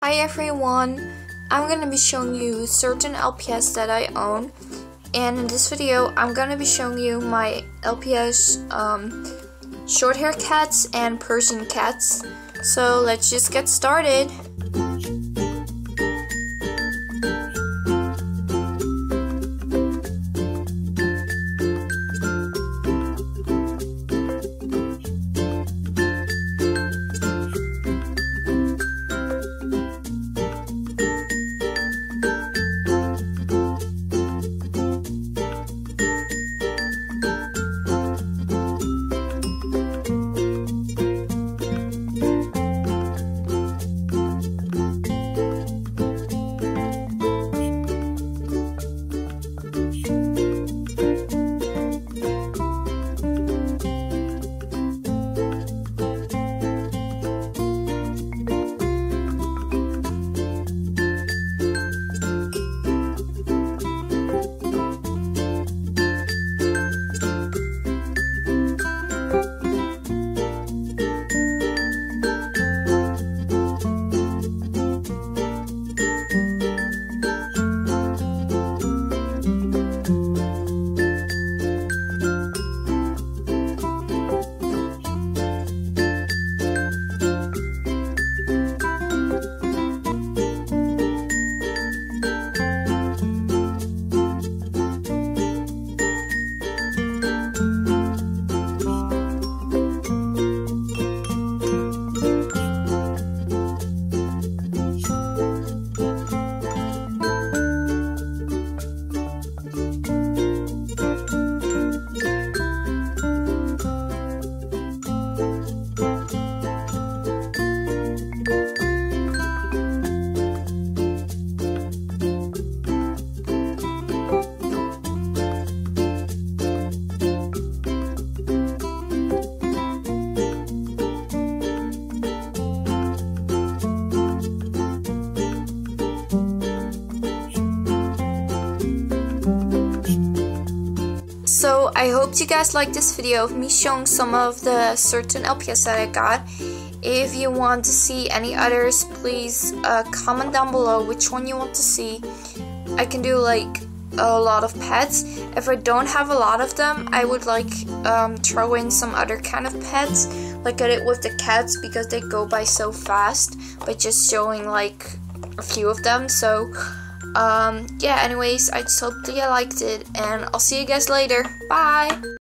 Hi everyone, I'm going to be showing you certain LPS that I own, and in this video I'm going to be showing you my LPS short hair cats and Persian cats. So let's just get started. So I hope you guys like this video of me showing some of the certain LPS that I got. If you want to see any others, please comment down below which one you want to see. I can do like a lot of pets. If I don't have a lot of them, I would like throw in some other kind of pets, like I did with the cats, because they go by so fast by just showing like a few of them. So yeah, anyways, I just hope that you liked it, and I'll see you guys later. Bye!